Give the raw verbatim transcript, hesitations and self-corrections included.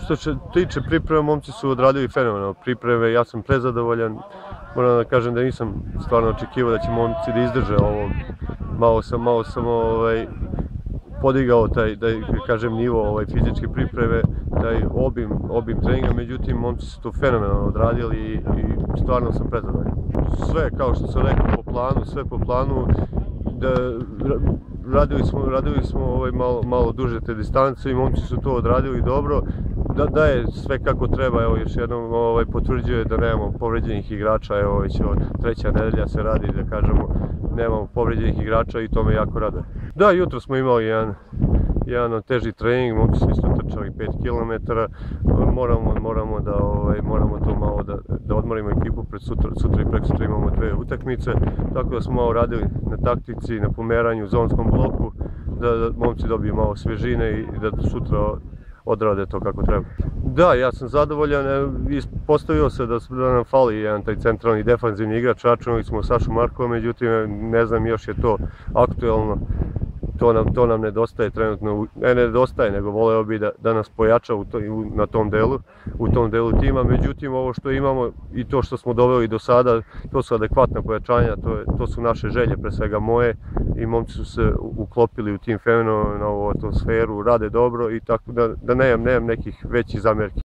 što se tiče priprema, momci su odradili fenomenalno pripreme, ja sam prezadovoljan. Moram da kažem da nisam stvarno očekivao da će momci da izdrže ovo. Malo sam, malo sam ovaj, podigao taj, da kažem, nivo ovaj, fizičke pripreme, taj obim, obim treninga, međutim, momci su to fenomenalno odradili i, i stvarno sam prezadovoljan. Sve, kao što sam rekao, po planu, sve po planu, da radili smo, radili smo ovaj, malo, malo duže te distance i momci su to odradili dobro. Da, da je sve kako treba, evo još jednom ovaj, potvrđuje da nemamo povređenih igrača, evo već treća nedelja se radi, da kažemo, nemamo povređenih igrača i to me jako raduje. Da, jutro smo imali jedan, jedan teži trening, momci su isto trčali pet kilometara, moramo, moramo, da, ovaj, moramo to malo da, da odmorimo ekipu, pred sutra, sutra i preksutra imamo dve utakmice, tako da smo malo radili na taktici, na pomeranju, zonskom bloku, da, da momci dobiju malo svježine i da sutra odrade to kako treba. Da, ja sam zadovoljan, postavio se da, da nam fali jedan taj centralni defanzivni igrač, računali smo Sašu Markova, međutim ne znam, još je to aktuelno, to nam, to nam nedostaje trenutno, ne nedostaje, nego voleo bi da, da nas pojača u to, na tom delu, u tom delu tima, međutim ovo što imamo i to što smo doveli do sada, to su adekvatna pojačanja, to, je, to su naše želje, pre svega moje, i momci su se uklopili u tim fenomenalnu atmosferu, rade dobro i tako da, da nemam, nemam nekih većih zamjerki.